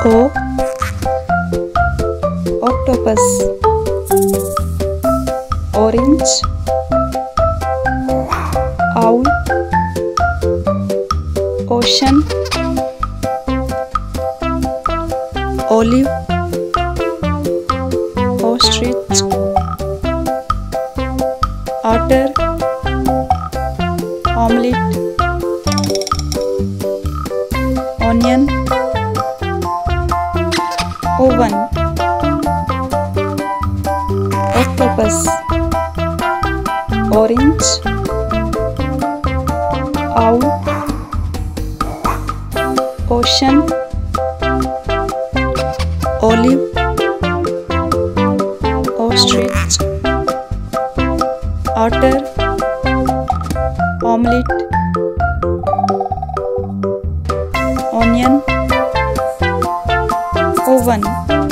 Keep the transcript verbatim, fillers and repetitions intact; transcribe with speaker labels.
Speaker 1: O. Octopus. Orange. Owl. Ocean. Olive. Ostrich. Otter. Omelette. Onion. Oven. Octopus. Orange. Owl. Ocean. Olive. Ostrich. Otter. Omelette. Onion. Oven.